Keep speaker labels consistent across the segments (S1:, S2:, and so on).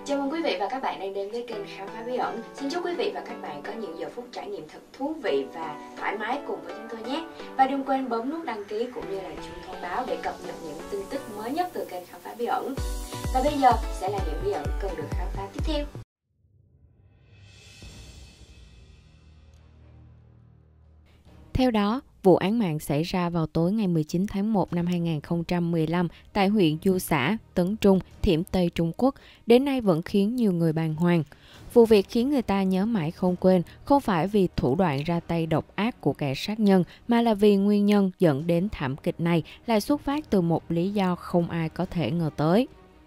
S1: Chào mừng quý vị và các bạn đang đến với kênh Khám phá bí ẩn. Xin chúc quý vị và các bạn có những giờ phút trải nghiệm thật thú vị và thoải mái cùng với chúng tôi nhé. Và đừng quên bấm nút đăng ký cũng như là chuông thông báo để cập nhật những tin tức mới nhất từ kênh Khám phá bí ẩn. Và bây giờ sẽ là những bí ẩn cần được khám phá tiếp theo.
S2: Theo đó, vụ án mạng xảy ra vào tối ngày 19 tháng 1 năm 2015 tại huyện Du Xã, Tấn Trung, Thiểm Tây, Trung Quốc, đến nay vẫn khiến nhiều người bàng hoàng. Vụ việc khiến người ta nhớ mãi không quên, không phải vì thủ đoạn ra tay độc ác của kẻ sát nhân, mà là vì nguyên nhân dẫn đến thảm kịch này lại xuất phát từ một lý do không ai có thể ngờ tới.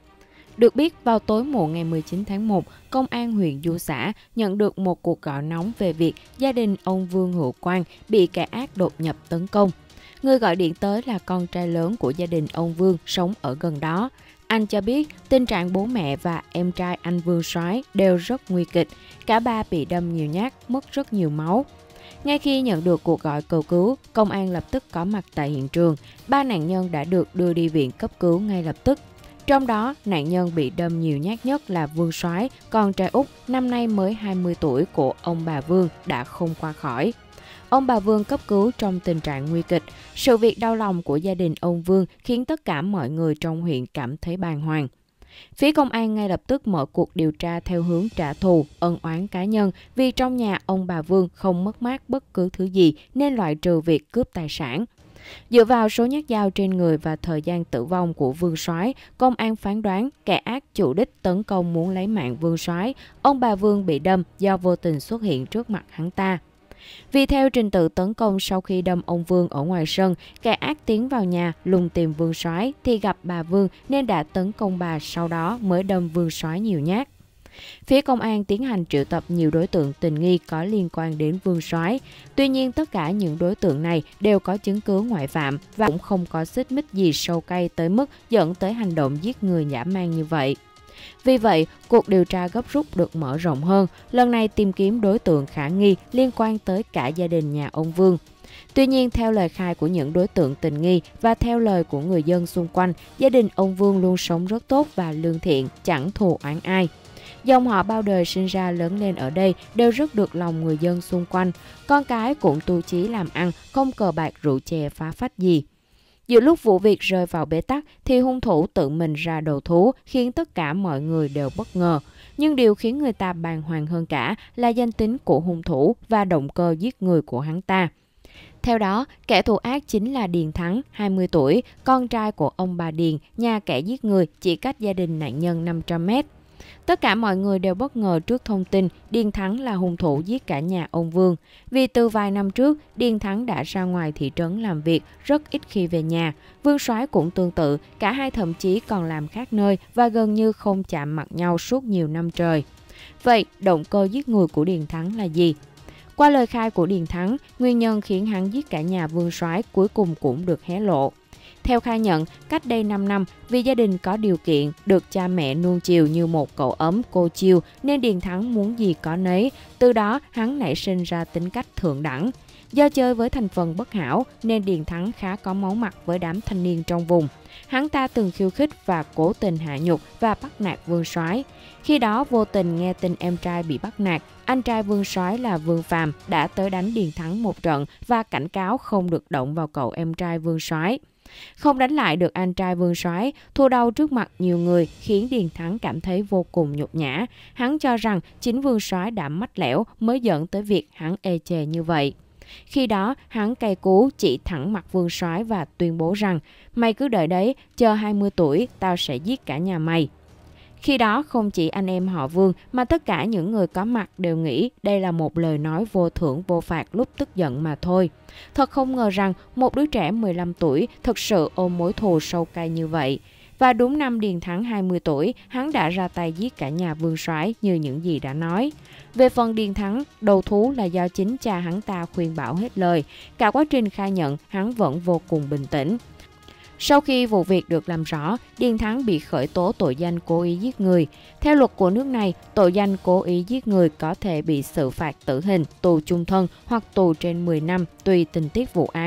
S2: Được biết, vào tối muộn ngày 19 tháng 1, Công an huyện Du Xã nhận được một cuộc gọi nóng về việc gia đình ông Vương Hữu Quang bị kẻ ác đột nhập tấn công. Người gọi điện tới là con trai lớn của gia đình ông Vương sống ở gần đó. Anh cho biết tình trạng bố mẹ và em trai anh Vương Soái đều rất nguy kịch. Cả ba bị đâm nhiều nhát, mất rất nhiều máu. Ngay khi nhận được cuộc gọi cầu cứu, công an lập tức có mặt tại hiện trường. 3 nạn nhân đã được đưa đi viện cấp cứu ngay lập tức. Trong đó, nạn nhân bị đâm nhiều nhát nhất là Vương Soái, con trai út năm nay mới 20 tuổi của ông bà Vương đã không qua khỏi. Ông bà Vương cấp cứu trong tình trạng nguy kịch. Sự việc đau lòng của gia đình ông Vương khiến tất cả mọi người trong huyện cảm thấy bàng hoàng. Phía công an ngay lập tức mở cuộc điều tra theo hướng trả thù, ân oán cá nhân vì trong nhà ông bà Vương không mất mát bất cứ thứ gì nên loại trừ việc cướp tài sản. Dựa vào số nhát dao trên người và thời gian tử vong của Vương Soái, công an phán đoán kẻ ác chủ đích tấn công muốn lấy mạng Vương Soái, ông bà Vương bị đâm do vô tình xuất hiện trước mặt hắn ta. Vì theo trình tự tấn công sau khi đâm ông Vương ở ngoài sân, kẻ ác tiến vào nhà lùng tìm Vương Soái thì gặp bà Vương nên đã tấn công bà, sau đó mới đâm Vương Soái nhiều nhát. Phía công an tiến hành triệu tập nhiều đối tượng tình nghi có liên quan đến Vương Soái. Tuy nhiên, tất cả những đối tượng này đều có chứng cứ ngoại phạm và cũng không có xích mích gì sâu cay tới mức dẫn tới hành động giết người dã man như vậy. Vì vậy, cuộc điều tra gấp rút được mở rộng hơn, lần này tìm kiếm đối tượng khả nghi liên quan tới cả gia đình nhà ông Vương. Tuy nhiên, theo lời khai của những đối tượng tình nghi và theo lời của người dân xung quanh, gia đình ông Vương luôn sống rất tốt và lương thiện, chẳng thù oán ai. Dòng họ bao đời sinh ra lớn lên ở đây đều rất được lòng người dân xung quanh. Con cái cũng tu chí làm ăn, không cờ bạc rượu chè phá phách gì. Giữa lúc vụ việc rơi vào bế tắc thì hung thủ tự mình ra đầu thú khiến tất cả mọi người đều bất ngờ. Nhưng điều khiến người ta bàng hoàng hơn cả là danh tính của hung thủ và động cơ giết người của hắn ta. Theo đó, kẻ thù ác chính là Điền Thắng, 20 tuổi, con trai của ông bà Điền, nhà kẻ giết người chỉ cách gia đình nạn nhân 500 mét. Tất cả mọi người đều bất ngờ trước thông tin Điền Thắng là hung thủ giết cả nhà ông Vương. Vì từ vài năm trước, Điền Thắng đã ra ngoài thị trấn làm việc, rất ít khi về nhà. Vương Soái cũng tương tự, cả hai thậm chí còn làm khác nơi và gần như không chạm mặt nhau suốt nhiều năm trời. Vậy, động cơ giết người của Điền Thắng là gì? Qua lời khai của Điền Thắng, nguyên nhân khiến hắn giết cả nhà Vương Soái cuối cùng cũng được hé lộ. Theo khai nhận, cách đây 5 năm, vì gia đình có điều kiện, được cha mẹ nuông chiều như một cậu ấm cô chiêu nên Điền Thắng muốn gì có nấy, từ đó hắn nảy sinh ra tính cách thượng đẳng. Do chơi với thành phần bất hảo nên Điền Thắng khá có máu mặt với đám thanh niên trong vùng. Hắn ta từng khiêu khích và cố tình hạ nhục và bắt nạt Vương Soái. Khi đó vô tình nghe tin em trai bị bắt nạt, anh trai Vương Soái là Vương Phàm đã tới đánh Điền Thắng một trận và cảnh cáo không được động vào cậu em trai Vương Soái. Không đánh lại được anh trai Vương Soái, thua đau trước mặt nhiều người khiến Điền Thắng cảm thấy vô cùng nhục nhã. Hắn cho rằng chính Vương Soái đã mách lẻo mới dẫn tới việc hắn ê chề như vậy. Khi đó, hắn cay cú chỉ thẳng mặt Vương Soái và tuyên bố rằng mày cứ đợi đấy, chờ 20 tuổi tao sẽ giết cả nhà mày. Khi đó không chỉ anh em họ Vương mà tất cả những người có mặt đều nghĩ đây là một lời nói vô thưởng vô phạt lúc tức giận mà thôi. Thật không ngờ rằng một đứa trẻ 15 tuổi thực sự ôm mối thù sâu cay như vậy. Và đúng năm Điền Thắng 20 tuổi, hắn đã ra tay giết cả nhà Vương Soái như những gì đã nói. Về phần Điền Thắng, đầu thú là do chính cha hắn ta khuyên bảo hết lời. Cả quá trình khai nhận, hắn vẫn vô cùng bình tĩnh. Sau khi vụ việc được làm rõ, Điền Thắng bị khởi tố tội danh cố ý giết người. Theo luật của nước này, tội danh cố ý giết người có thể bị xử phạt tử hình, tù chung thân hoặc tù trên 10 năm tùy tình tiết vụ án.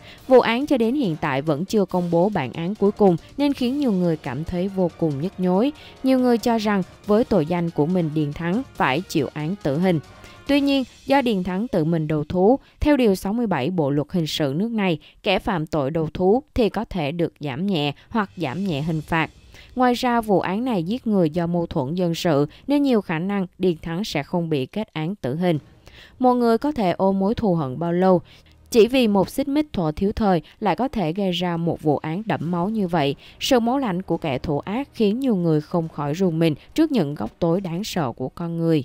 S2: Vụ án cho đến hiện tại vẫn chưa công bố bản án cuối cùng nên khiến nhiều người cảm thấy vô cùng nhức nhối. Nhiều người cho rằng với tội danh của mình, Điền Thắng phải chịu án tử hình. Tuy nhiên, do Điền Thắng tự mình đầu thú, theo Điều 67 Bộ Luật Hình sự nước này, kẻ phạm tội đầu thú thì có thể được giảm nhẹ hoặc giảm nhẹ hình phạt. Ngoài ra, vụ án này giết người do mâu thuẫn dân sự nên nhiều khả năng Điền Thắng sẽ không bị kết án tử hình. Một người có thể ôm mối thù hận bao lâu, chỉ vì một xích mích thuở thiếu thời lại có thể gây ra một vụ án đẫm máu như vậy. Sự máu lạnh của kẻ thủ ác khiến nhiều người không khỏi rùng mình trước những góc tối đáng sợ của con người.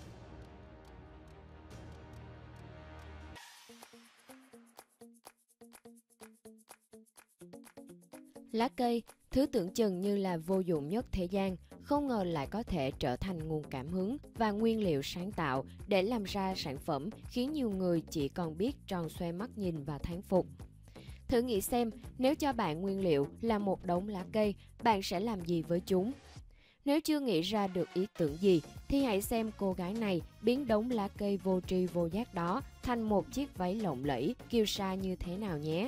S2: Lá cây, thứ tưởng chừng như là vô dụng nhất thế gian, không ngờ lại có thể trở thành nguồn cảm hứng và nguyên liệu sáng tạo để làm ra sản phẩm khiến nhiều người chỉ còn biết tròn xoe mắt nhìn và thán phục. Thử nghĩ xem, nếu cho bạn nguyên liệu là một đống lá cây, bạn sẽ làm gì với chúng? Nếu chưa nghĩ ra được ý tưởng gì, thì hãy xem cô gái này biến đống lá cây vô tri vô giác đó thành một chiếc váy lộng lẫy, kiêu sa như thế nào nhé!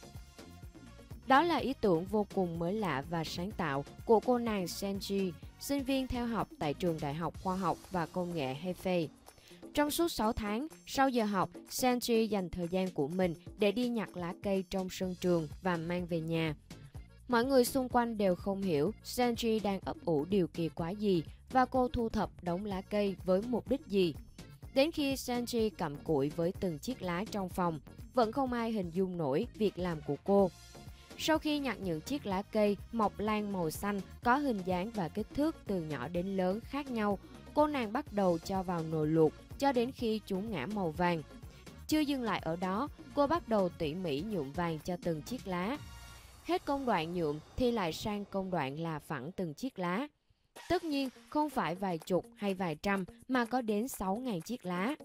S2: Đó là ý tưởng vô cùng mới lạ và sáng tạo của cô nàng Senji, sinh viên theo học tại trường Đại học Khoa học và Công nghệ Hefei. Trong suốt 6 tháng, sau giờ học, Senji dành thời gian của mình để đi nhặt lá cây trong sân trường và mang về nhà. Mọi người xung quanh đều không hiểu Senji đang ấp ủ điều kỳ quái gì và cô thu thập đống lá cây với mục đích gì. Đến khi Senji cặm cụi với từng chiếc lá trong phòng, vẫn không ai hình dung nổi việc làm của cô. Sau khi nhặt những chiếc lá cây mọc lan màu xanh có hình dáng và kích thước từ nhỏ đến lớn khác nhau, cô nàng bắt đầu cho vào nồi luộc cho đến khi chúng ngả màu vàng. Chưa dừng lại ở đó, cô bắt đầu tỉ mỉ nhuộm vàng cho từng chiếc lá. Hết công đoạn nhuộm thì lại sang công đoạn là phẳng từng chiếc lá. Tất nhiên không phải vài chục hay vài trăm mà có đến 6.000 chiếc lá.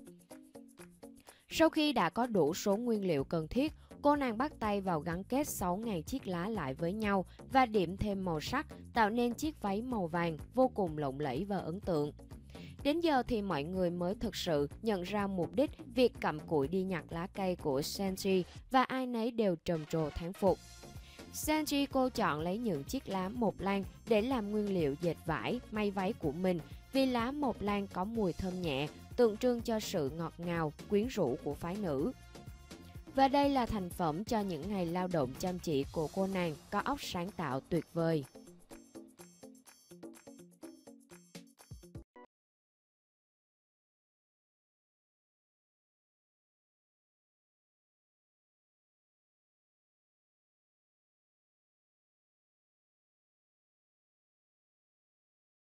S2: Sau khi đã có đủ số nguyên liệu cần thiết, cô nàng bắt tay vào gắn kết 6.000 chiếc lá lại với nhau và điểm thêm màu sắc, tạo nên chiếc váy màu vàng vô cùng lộng lẫy và ấn tượng. Đến giờ thì mọi người mới thực sự nhận ra mục đích việc cặm cụi đi nhặt lá cây của Senji và ai nấy đều trầm trồ thán phục. Senji cô chọn lấy những chiếc lá mộc lan để làm nguyên liệu dệt vải, may váy của mình vì lá mộc lan có mùi thơm nhẹ, tượng trưng cho sự ngọt ngào, quyến rũ của phái nữ. Và đây là thành phẩm cho những ngày lao động chăm chỉ của cô nàng có óc sáng tạo tuyệt vời.